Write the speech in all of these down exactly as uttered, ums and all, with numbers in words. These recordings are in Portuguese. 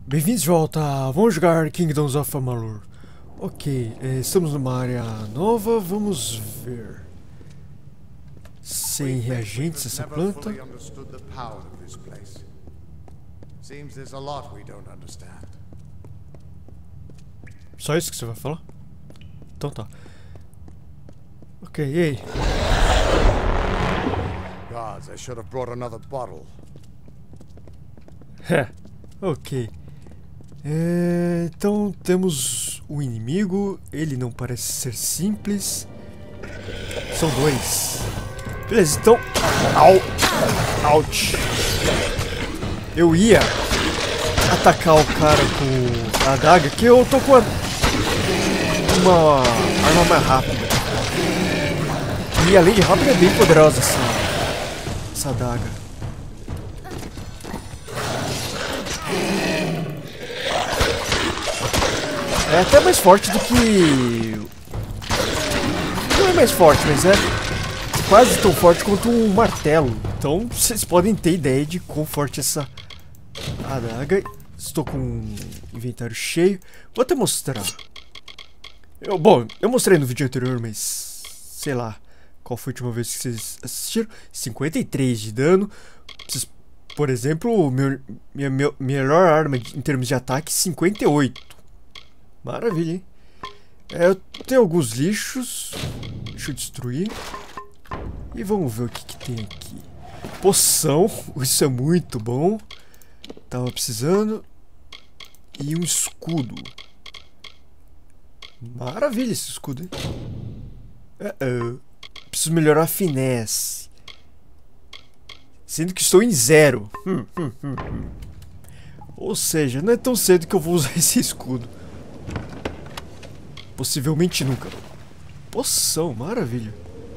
Bem-vindos de volta, vamos jogar Kingdoms of Amalur. Ok, eh, estamos numa área nova, vamos ver. Sem reagentes essa planta. Só isso que você vai falar? Então tá. Ok, e aí? Gods, I should have brought another bottle. É, ok. É, então temos o inimigo, ele não parece ser simples. São dois. Beleza, então. Au! Ouch! Eu ia atacar o cara com a adaga, que eu tô com a... uma arma mais rápida. E além de rápida, é bem poderosa essa, essa adaga. É até mais forte do que... Não é mais forte, mas é quase tão forte quanto um martelo. Então vocês podem ter ideia de quão forte essa adaga. Estou com um inventário cheio. Vou até mostrar. Eu, bom, eu mostrei no vídeo anterior, mas... sei lá qual foi a última vez que vocês assistiram. cinquenta e três de dano. Vocês, por exemplo, meu, minha, minha melhor arma em termos de ataque, cinquenta e oito. Maravilha, hein? É, eu tenho alguns lixos. Deixa eu destruir. E vamos ver o que, que tem aqui. Poção. Isso é muito bom. Tava precisando. E um escudo. Maravilha esse escudo, hein? Uh -oh. Preciso melhorar a finesse. Sendo que estou em zero. Hum, hum, hum, hum. Ou seja, não é tão cedo que eu vou usar esse escudo. Possivelmente nunca. Poção, maravilha.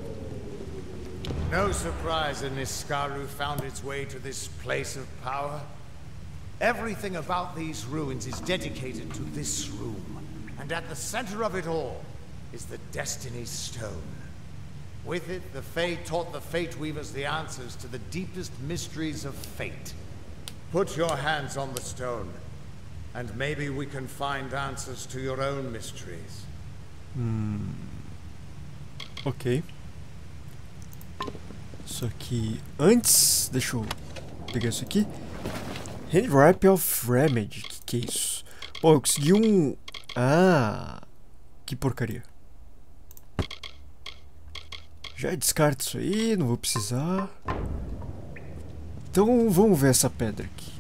No surprise Niskaru found its way to this place of power. Everything about these ruins is dedicated to this room, and at the center of it all is the Destiny Stone. With it, the Fae taught the Fate Weavers the answers to the deepest mysteries of fate. Put your hands on the stone, and maybe we can find answers to your own mysteries. Hum. Ok. Isso aqui. Antes, deixa eu pegar isso aqui. Handwrap of Remedy. Que que é isso? Bom, eu consegui um. Ah, que porcaria. Já descarto isso aí, não vou precisar. Então vamos ver essa pedra aqui.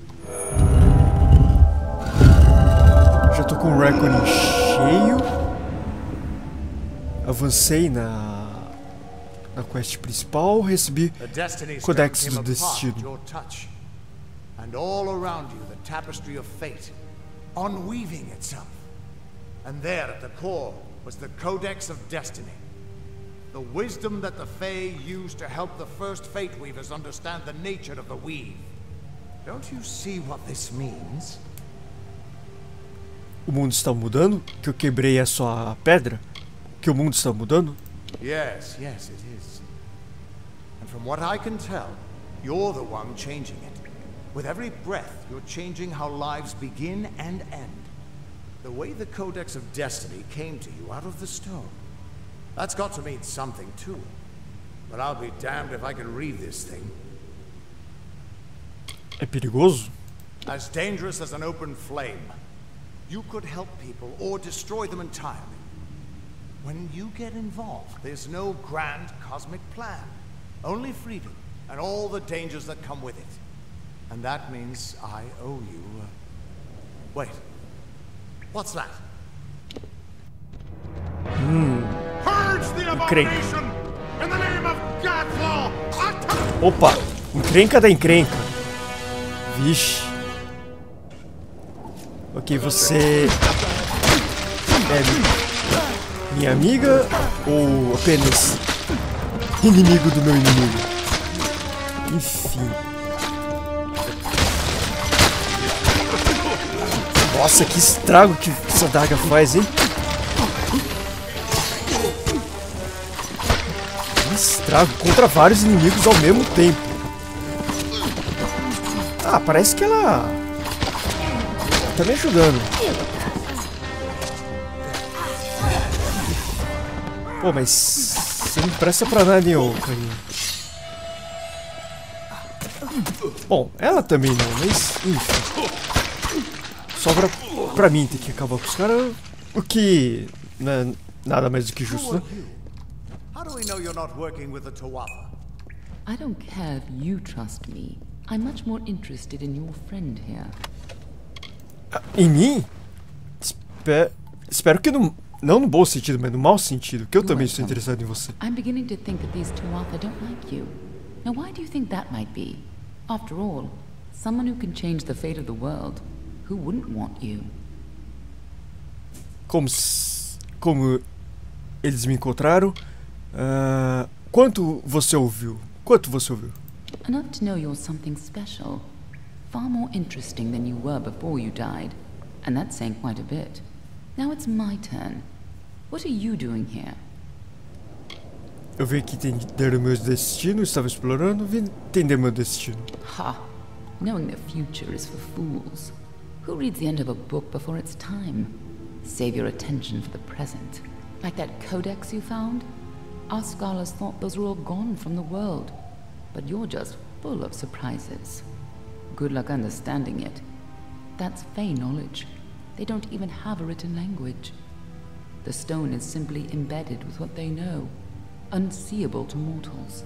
Já tô com o Reckoning cheio. Avancei na, na quest principal, recebi Codex do Destino. And all around you the tapestry of fate, unweaving itself. And there at the core was the Codex of Destiny. The wisdom that the Fae used to help the first Fate Weavers understand the nature of the weave. Don't you see what this means? O mundo está mudando? Que eu quebrei a sua pedra? Que o mundo está mudando? Yes, yes, it is. And from what I can tell, you're the one changing it. With every breath, you're changing how lives begin and end. The way the Codex of Destiny came to you out of the stone. That's got to mean something too. But I'll be damned if I can read this thing. É perigoso? As dangerous as an open flame. You could help people or destroy them entirely. When you get involved, there's no grand cosmic plan. Only freedom and all the dangers that come with it. And that means I owe you... Uh... Wait. What's that? Hum. Encrenca. Opa! Encrenca da encrenca. Vixe. Ok, você... é minha amiga ou apenas inimigo do meu inimigo? Enfim. Nossa, que estrago que essa adaga faz, hein? Que estrago contra vários inimigos ao mesmo tempo. Ah, parece que ela tá me ajudando. Pô, mas você não presta pra nada, hein, ô carinha. Bom, ela também não, mas enfim. Sobra pra mim ter que acabar com os caras, o que não é nada mais do que justo, né? How do we know you're not working with the Tuatha? I don't care if you trust me. I'm much more interested in your friend here. Ah, em mim? Espe espero que no, não no bom sentido, mas no mau sentido, que eu também estou interessado em você. I'm beginning to think that these Tuatha don't like you. Now why do you think that might be? After all, someone who can change the fate of the world, who wouldn't want you? Como, como eles me encontraram, uh, quanto você ouviu? Quanto você ouviu? Enough to know you're something special. Far more interesting than you were before you died. And that's saying quite a bit. Now it's my turn. What are you doing here? Eu vim aqui entender o meu destino, estava explorando, vim entender meu destino. Ha! Knowing the future is for fools. Who reads the end of a book before it's time? Save your attention for the present. Like that codex you found? Our scholars thought those were all gone from the world. But you're just full of surprises. Good luck understanding it. That's Fey knowledge. They don't even have a written language. The stone is simply embedded with what they know. Unseeable to mortals.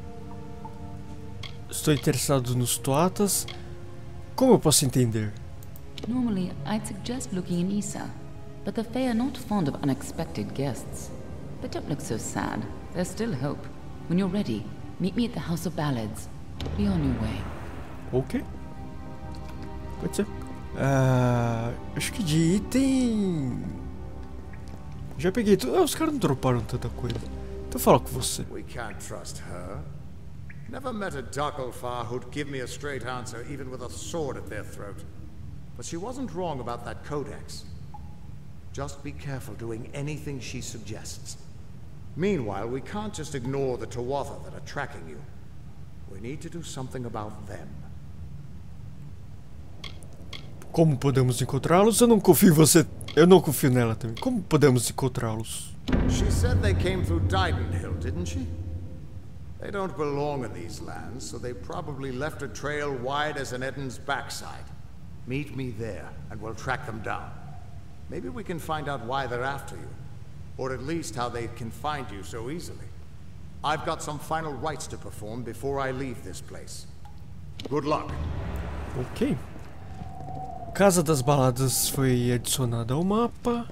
Estou interessado nos Tuathas. Como eu posso entender? Normally, I'd suggest looking in Issa, but the Fae are not fond of unexpected guests. But don't look so sad. There's still hope. When you're ready, meet me at the House of Ballads. Be on your way. Ok. Pode ser. Uh, acho que de item... Já peguei tudo. Ah, os caras não droparam tanta coisa. Então fala com você. We can't trust her. Never met a Darkolfar who'd give me a straight answer even with a sword at their throat. But she wasn't wrong about that codex. Just be careful doing anything she suggests. Meanwhile, we can't just ignore the Tuatha that are tracking you. We need to do something about them. Como podemos encontrá-los? Eu não confio em você. Eu não confio nela também. Como podemos encontrá-los? She said they came through Didenhill, didn't she? They don't belong in these lands, so they probably left a trail wide as an Eden's backside. Meet me there, and we'll track them down. Maybe we can find out why they're after you, or at least how they can find you so easily. I've got some final rites to perform before I leave this place. Good luck. Ok. Casa das Baladas foi adicionada ao mapa.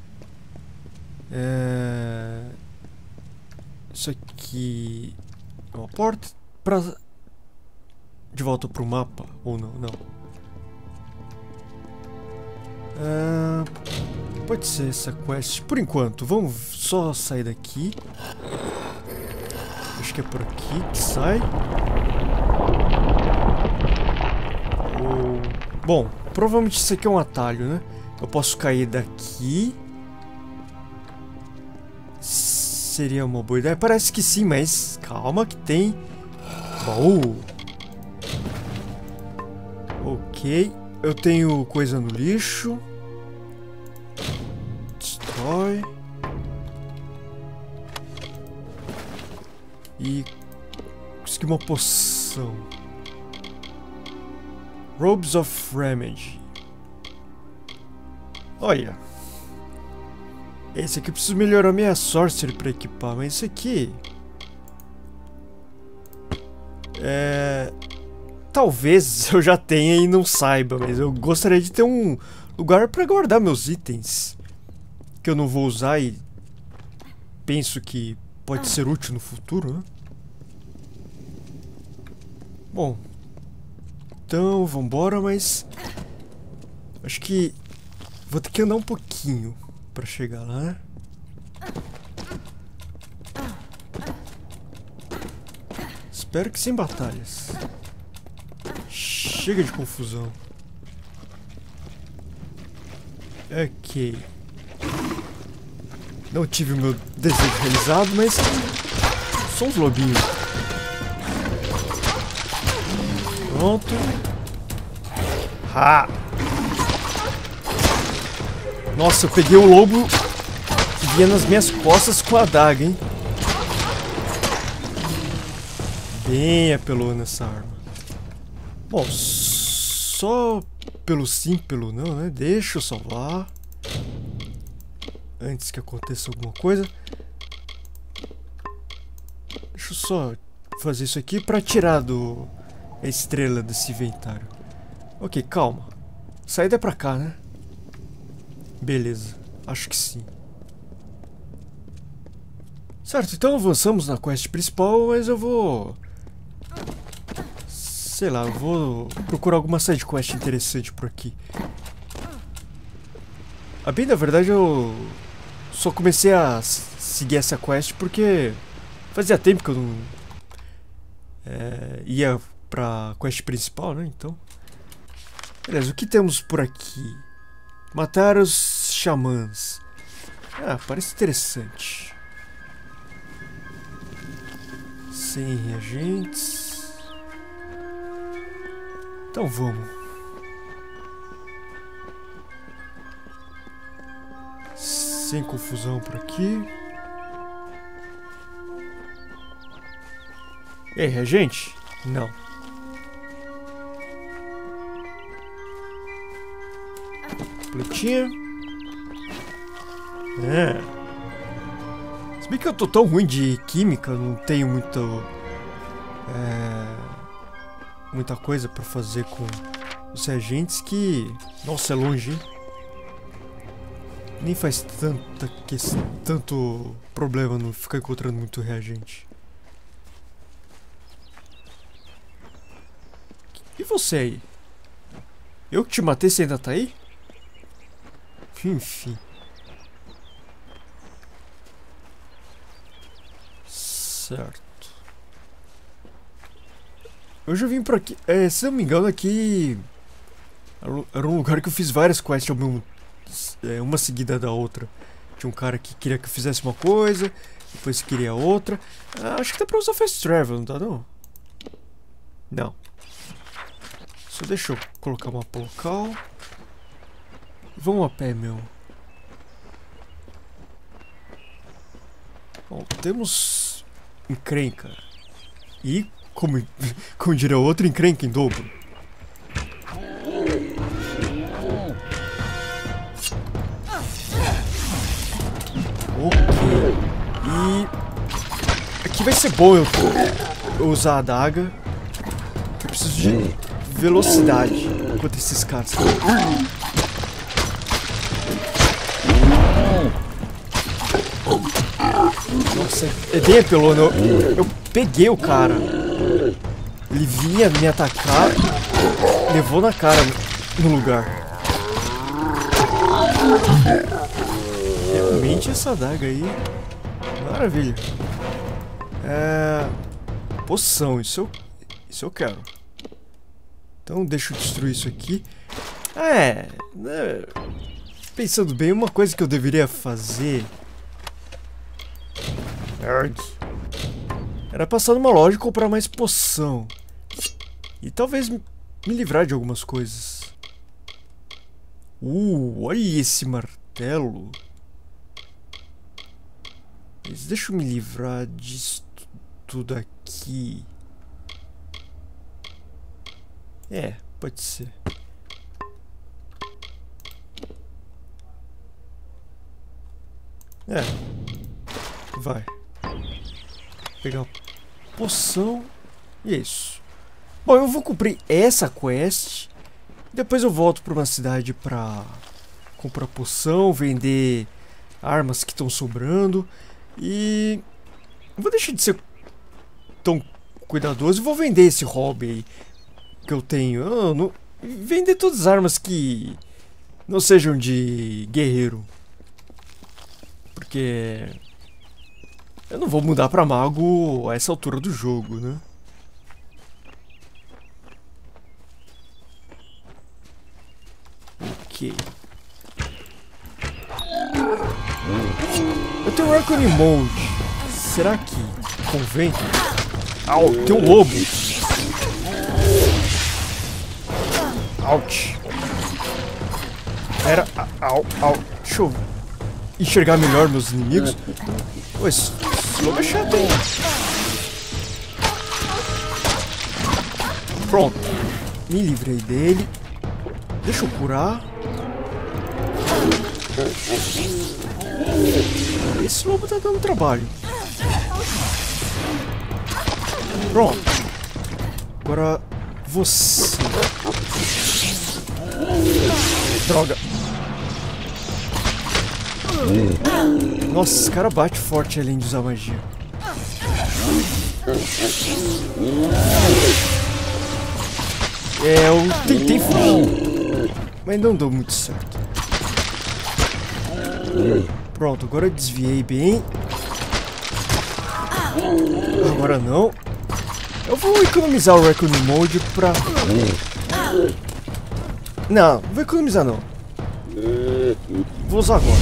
É... Isso aqui é uma porta pra... de volta pro mapa, ou não, não. É... Pode ser essa quest. Por enquanto, vamos só sair daqui. Acho que é por aqui que sai. Ou... Bom, provavelmente isso aqui é um atalho, né? Eu posso cair daqui. Seria uma boa ideia. Parece que sim, mas calma que tem baú. Ok. Eu tenho coisa no lixo. Destrói. E consegui uma poção. Robes of Remedy. Olha. Esse aqui eu preciso melhorar minha Sorcery para equipar, mas esse aqui... É... Talvez eu já tenha e não saiba, mas eu gostaria de ter um lugar para guardar meus itens. Que eu não vou usar e penso que pode ser útil no futuro, né? Bom... Então, vambora, mas... Acho que... Vou ter que andar um pouquinho pra chegar lá. Espero que sem batalhas. Chega de confusão. Ok. Não tive o meu desejo realizado, mas... São uns lobinhos. Pronto. Ha! Nossa, eu peguei o lobo que vinha nas minhas costas com a adaga, hein? Bem apelona essa arma. Bom, só pelo sim, pelo não, né? Deixa eu salvar. Antes que aconteça alguma coisa. Deixa eu só fazer isso aqui pra tirar do... a estrela desse inventário. Ok, calma. Saída é pra cá, né? Beleza, acho que sim. Certo, então avançamos na quest principal, mas eu vou... sei lá, eu vou procurar alguma side quest interessante por aqui. A bem da verdade eu só comecei a seguir essa quest porque fazia tempo que eu não é, ia pra quest principal, né? Então... beleza, o que temos por aqui? Matar os xamãs. Ah, parece interessante. Sem reagentes. Então vamos. Sem confusão por aqui. E aí, reagente? Não. Plantinha. É. Se bem que eu tô tão ruim de química, não tenho muito... É, muita coisa pra fazer com os reagentes que... nossa, é longe, hein? Nem faz tanta que... tanto problema não ficar encontrando muito reagente. E você aí? Eu que te matei, você ainda tá aí? Enfim. Certo. Eu já vim por aqui. É, se eu não me engano, aqui era um lugar que eu fiz várias quests ao mesmo, é, uma seguida da outra. Tinha um cara que queria que eu fizesse uma coisa, depois queria outra. Ah, acho que dá pra usar Fast Travel, não dá não? Não. Só deixa eu colocar um mapa local. Vamos a pé, meu. Bom, temos encrenca. E, como, como diria outro, encrenca em dobro. Ok. E... aqui vai ser bom eu, eu usar a adaga. Eu preciso de velocidade contra esses caras. Nossa, é bem apelona. Eu, eu peguei o cara. Ele vinha me atacar, levou na cara no lugar. Realmente essa adaga aí, maravilha. É... poção, isso eu, isso eu quero. Então deixa eu destruir isso aqui. É, né, pensando bem, uma coisa que eu deveria fazer era passar numa loja e comprar mais poção. E talvez me livrar de algumas coisas. Uh, olha esse martelo. Mas deixa eu me livrar disso tudo aqui. É, pode ser. É. Vai. Pegar poção. E é isso. Bom, eu vou cumprir essa quest. Depois eu volto para uma cidade pra comprar poção, vender armas que estão sobrando. E eu vou deixar de ser tão cuidadoso e vou vender esse hobby aí que eu tenho. Eu não... vender todas as armas que não sejam de guerreiro. Porque eu não vou mudar pra mago a essa altura do jogo, né? Ok. Eu tenho um Arcane Mode. Será que convém? Au, tem um lobo. Ouch. Era... Au, au. Deixa eu enxergar melhor meus inimigos. Pô, esse lobo é chato, hein? Pronto. Me livrei dele. Deixa eu curar. Esse lobo tá dando trabalho. Pronto. Agora você. Droga. Nossa, esse cara bate forte além de usar magia. É, eu tentei fugir, mas não deu muito certo. Pronto, agora eu desviei bem. Agora não. Eu vou economizar o Raccoon Mode pra... Não, não vou economizar não. Vou usar agora.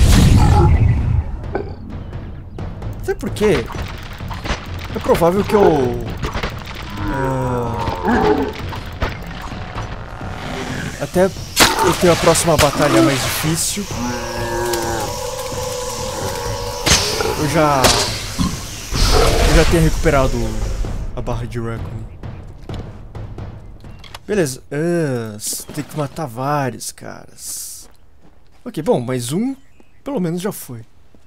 Até porque é provável que eu... Uh, até eu tenho a próxima batalha mais difícil. Eu já... Eu já tenho recuperado a barra de Raccoon. Beleza. Uh, tem que matar vários caras. Ok, bom, mais um pelo menos já foi.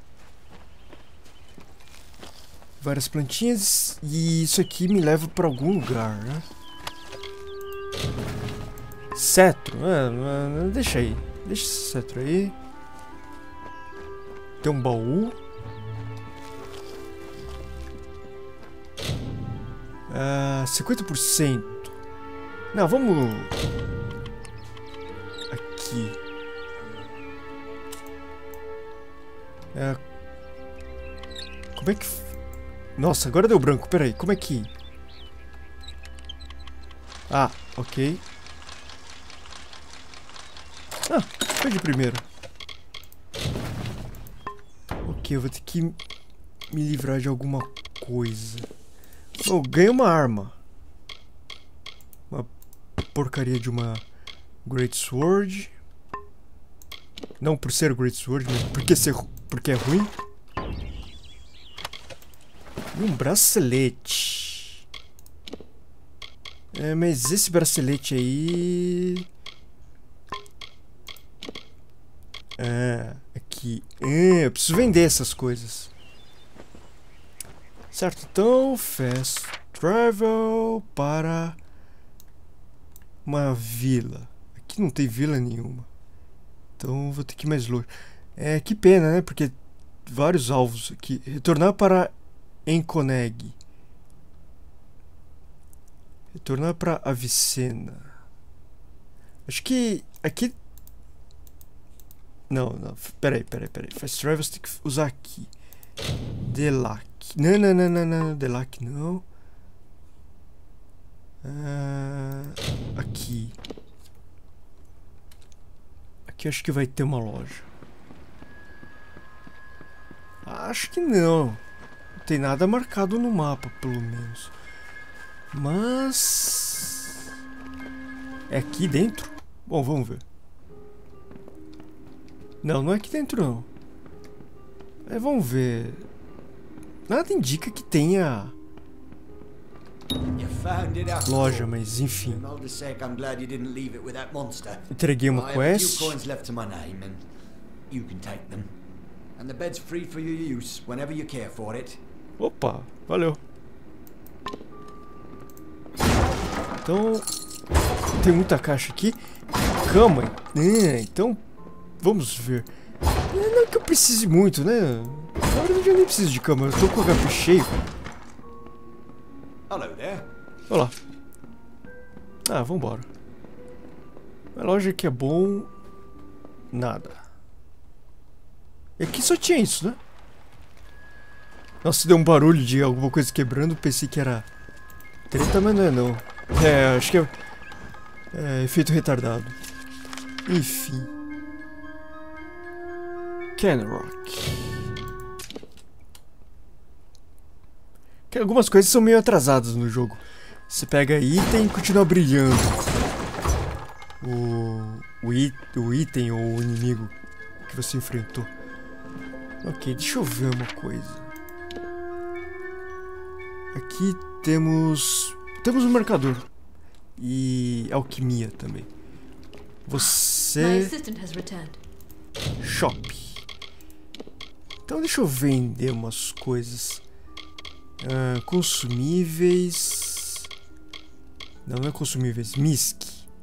Várias plantinhas. E isso aqui me leva pra algum lugar, né? Cetro. É, deixa aí. Deixa esse cetro aí. Tem um baú. Uh, cinquenta por cento. Não, vamos... Aqui. Uh, como é que... Nossa, agora deu branco. Pera aí, como é que... Ah, ok. Ah, foi de primeiro. Ok, eu vou ter que me livrar de alguma coisa. Oh, ganhei uma arma. Uma porcaria de uma Great Sword. Não por ser Great Sword, mas porque, ser, porque é ruim. E um bracelete. É, mas esse bracelete aí... Ah, aqui. Ah, eu preciso vender essas coisas. Certo, então, fast travel para uma vila. Aqui não tem vila nenhuma. Então vou ter que ir mais longe. É, que pena, né? Porque vários alvos aqui. Retornar para Enconeg. Retornar para Avicena. Acho que aqui... Não, não. Peraí, peraí, peraí. Fast travel você tem que usar aqui. Delac. Não, não, não, não, não. Delac não. Ah, aqui. Aqui acho que vai ter uma loja. Acho que não. Não tem nada marcado no mapa, pelo menos. Mas... É aqui dentro? Bom, vamos ver. Não, não é aqui dentro não. É, vamos ver. Nada indica que tenha loja, mas enfim. Entreguei uma quest. Opa, valeu. Então, tem muita caixa aqui. Cama. É, então, vamos ver. Não que eu precise muito, né? Na verdade eu nem preciso de cama, eu tô com o H P cheio. Olá. Ah, vambora. A loja aqui é bom. Nada. E aqui só tinha isso, né? Nossa, deu um barulho de alguma coisa quebrando, pensei que era treta, mas não é não. É, acho que é, é efeito retardado. Enfim. Kenrock. Algumas coisas são meio atrasadas no jogo. Você pega item e continua brilhando. O, o, it, o item ou o inimigo que você enfrentou. Ok, deixa eu ver uma coisa. Aqui temos... Temos um marcador. E alquimia também. Você... Shop. Então deixa eu vender umas coisas. Ah, consumíveis... Não, não é consumíveis. Misk.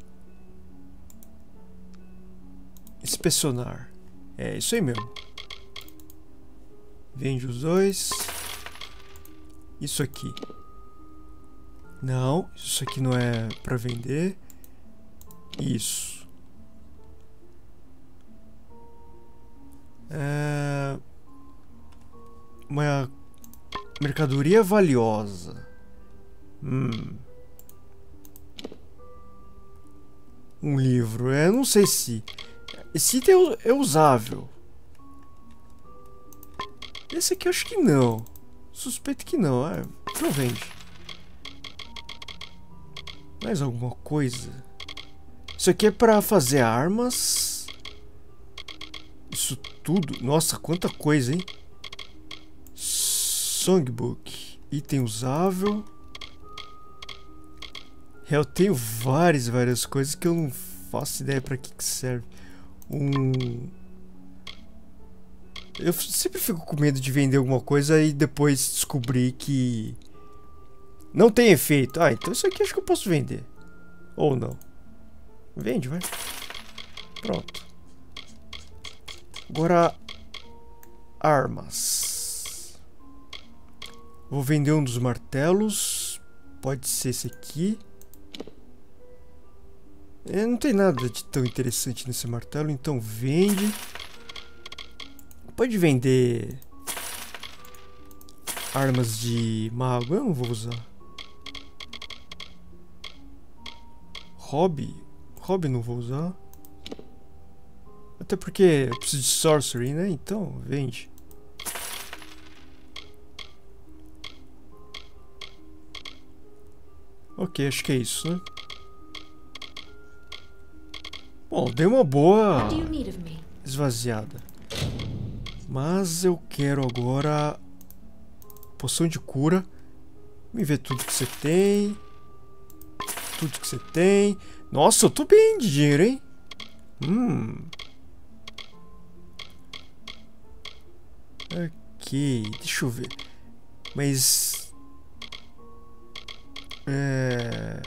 Inspecionar. É isso aí mesmo. Vende os dois. Isso aqui. Não, isso aqui não é pra vender. Isso. É... Uma mercadoria valiosa. Hum. Um livro. É, não sei se... Esse item é usável. Esse aqui eu acho que não. Suspeito que não. É, não vende. Mais alguma coisa? Isso aqui é pra fazer armas. Isso tudo. Nossa, quanta coisa, hein? Songbook. Item usável. Eu tenho várias, várias coisas que eu não faço ideia pra que que serve. Um... Eu sempre fico com medo de vender alguma coisa e depois descobrir que não tem efeito. Ah, então isso aqui acho que eu posso vender. Ou não. Vende, vai. Pronto. Agora... Armas. Vou vender um dos martelos. Pode ser esse aqui. É, não tem nada de tão interessante nesse martelo, então vende. Pode vender armas de mago, eu não vou usar. Hobby? Hobby não vou usar. Até porque eu preciso de sorcery, né? Então, vende. Ok, acho que é isso, né? Bom, dei uma boa esvaziada. Mas eu quero agora poção de cura. Me ver tudo que você tem. Tudo que você tem. Nossa, eu tô bem de dinheiro, hein? Hum. Ok, deixa eu ver. Mas... É...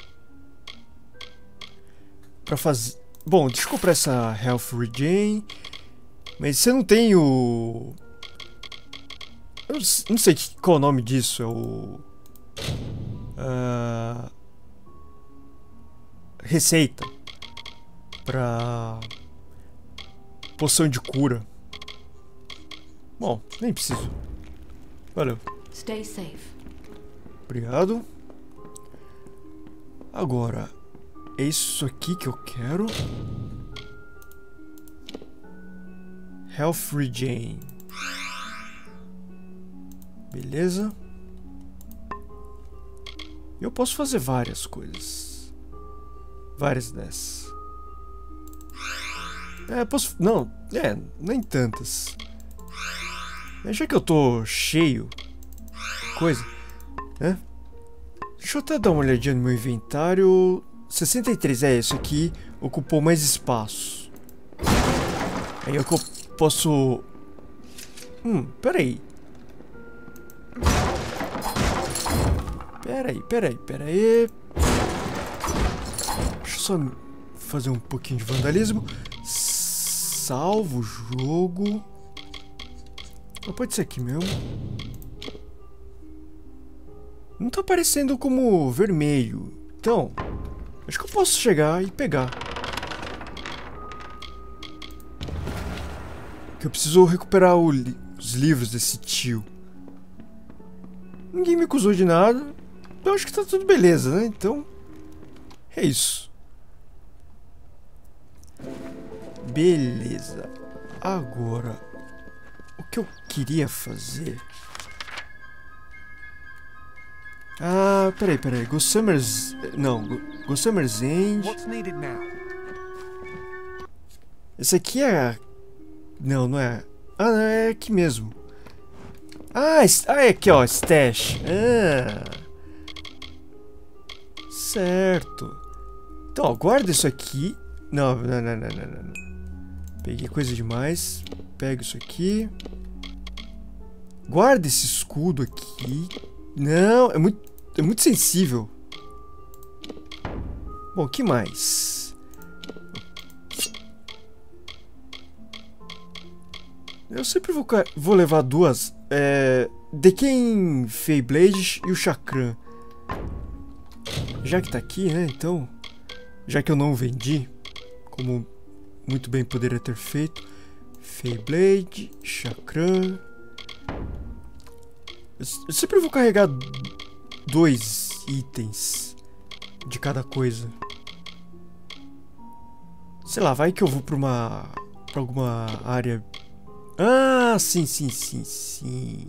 Pra fazer... Bom, deixa eu comprar essa Health Regen. Mas você não tem o... Eu não sei qual é o nome disso. É o... Uh... Receita. Pra... Poção de cura. Bom, nem preciso. Valeu. Stay safe. Obrigado. Agora... É isso aqui que eu quero. Health Regen. Beleza. Eu posso fazer várias coisas. Várias dessas. É, posso... Não, é, nem tantas. Mas já que eu tô cheio de coisa, né? Deixa eu até dar uma olhadinha no meu inventário. sessenta e três, é isso aqui. Ocupou mais espaço. Aí eu posso... Hum, peraí. Peraí, peraí, peraí. Deixa eu só fazer um pouquinho de vandalismo. Salvo o jogo. Ou pode ser aqui mesmo. Não tá aparecendo como vermelho. Então, acho que eu posso chegar e pegar. Que eu preciso recuperar o li os livros desse tio. Ninguém me acusou de nada. Eu acho que tá tudo beleza, né? Então, é isso. Beleza. Agora, o que eu queria fazer... Ah, peraí, peraí. Gossamer's... Não, Gossamer's End. Esse aqui é Não, não é. Ah, não, é aqui mesmo. Ah, es- ah, é aqui, ó. Stash. Ah. Certo. Então, ó, guarda isso aqui. Não, não, não, não, não, não. Peguei coisa demais. Pega isso aqui. Guarda esse escudo aqui. Não, é muito, é muito sensível. Bom, o que mais? Eu sempre vou, vou levar duas. É, Decken Feyblade e o Chakram. Já que tá aqui, né? Então, já que eu não vendi, como muito bem poderia ter feito, Feyblade, Chakram. Eu sempre vou carregar dois itens de cada coisa. Sei lá, vai que eu vou pra uma, pra alguma área. Ah, sim, sim, sim, sim.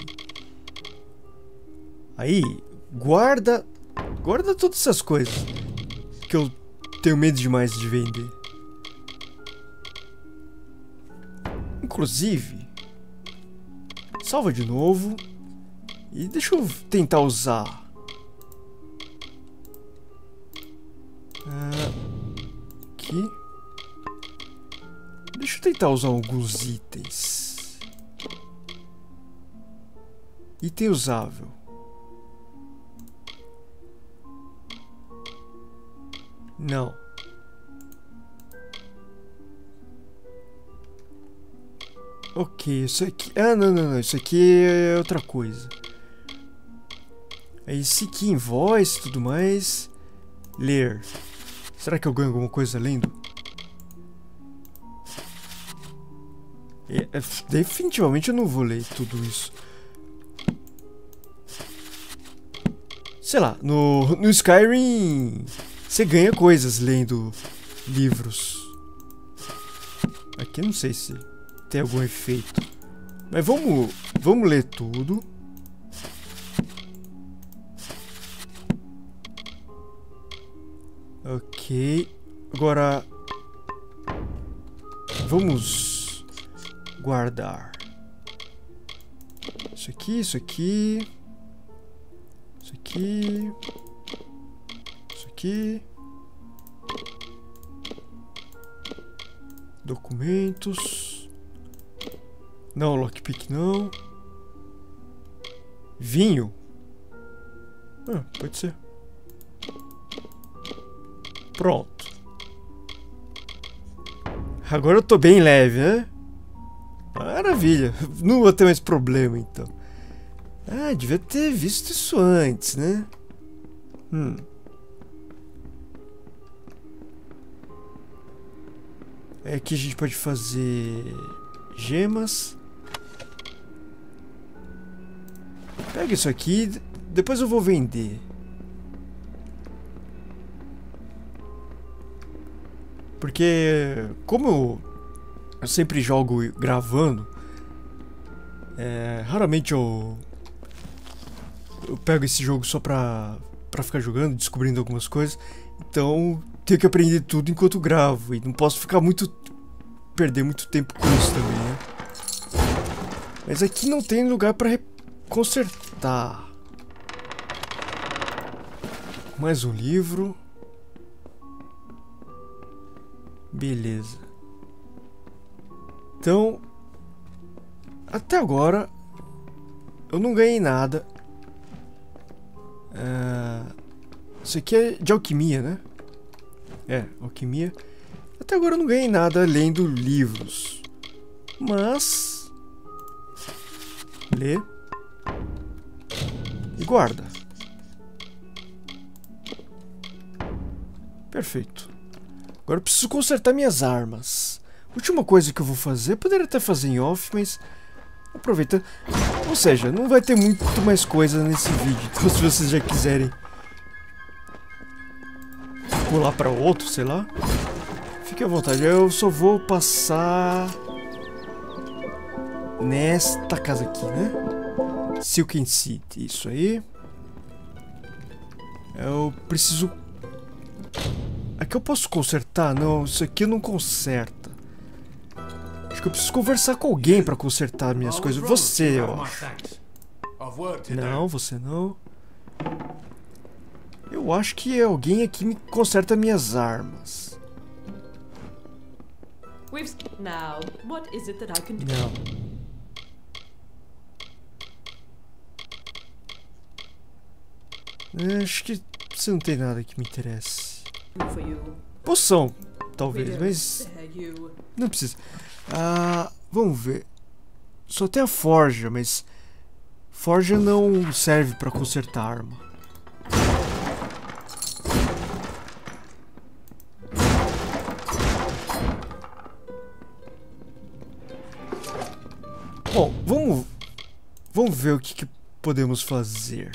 Aí, guarda, guarda todas essas coisas que eu tenho medo demais de vender. Inclusive, salva de novo. E deixa eu tentar usar. Ah, aqui. Deixa eu tentar usar alguns itens. Item usável. Não. Ok, isso aqui... Ah, não, não, não. Isso aqui é outra coisa. Aí, Seek Invoice e tudo mais. Ler. Será que eu ganho alguma coisa lendo? É, é, definitivamente eu não vou ler tudo isso. Sei lá, no, no Skyrim você ganha coisas lendo livros. Aqui não sei se tem algum efeito. Mas vamos, vamos ler tudo. Ok. Agora vamos guardar isso aqui, isso aqui, isso aqui, isso aqui, documentos, não, lockpick não, vinho, ah, pode ser, pronto. Agora eu tô bem leve, né? Maravilha, não vou ter mais problema então. Ah, devia ter visto isso antes, né? Hum. Aqui a gente pode fazer gemas. Pega isso aqui, depois eu vou vender. Porque como eu, eu sempre jogo gravando, é, raramente eu, eu pego esse jogo só pra, pra ficar jogando, descobrindo algumas coisas. Então tenho que aprender tudo enquanto gravo. E não posso ficar muito... perder muito tempo com isso também, né? Mas aqui não tem lugar pra consertar. Mais um livro. Beleza. Então, até agora eu não ganhei nada. Uh, isso aqui é de alquimia, né? É, alquimia. Até agora eu não ganhei nada lendo livros. Mas... lê. E guarda. Perfeito. Agora eu preciso consertar minhas armas. Última coisa que eu vou fazer, poderia até fazer em off, mas aproveita. Ou seja, não vai ter muito mais coisa nesse vídeo. Então se vocês já quiserem pular para outro, sei lá, fique à vontade. Eu só vou passar nesta casa aqui, né? Silken City, isso aí. Eu preciso... aqui eu posso consertar? Não, isso aqui não conserta. Acho que eu preciso conversar com alguém pra consertar minhas coisas. Você, ó. Não, você não. Eu acho que alguém aqui me conserta minhas armas. Now, what is it that I can do? Não. Acho que você não tem nada que me interesse. Poção, talvez, mas não precisa. Ah, vamos ver. Só tem a forja, mas forja não serve pra consertar arma. Bom, vamos vamos ver o que, que podemos fazer.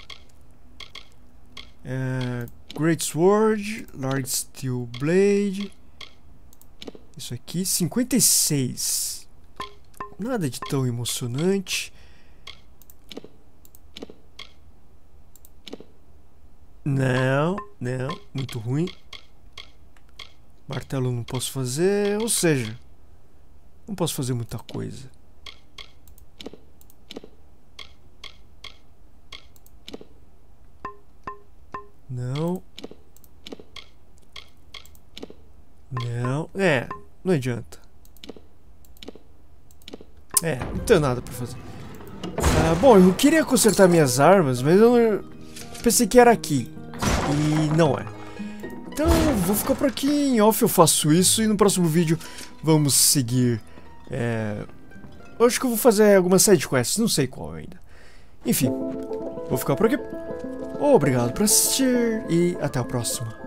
É, Great Sword, Large Steel Blade. Isso aqui, cinquenta e seis. Nada de tão emocionante. Não, não, muito ruim. Martelo não posso fazer, ou seja, não posso fazer muita coisa. Não. Não. É, não adianta. É, não tenho nada pra fazer. Ah, bom, eu queria consertar minhas armas, mas eu pensei que era aqui. E não é. Então, vou ficar por aqui. Em off eu faço isso e no próximo vídeo vamos seguir. É... Eu acho que eu vou fazer algumas sidequests, não sei qual ainda. Enfim, vou ficar por aqui. Obrigado por assistir e até a próxima.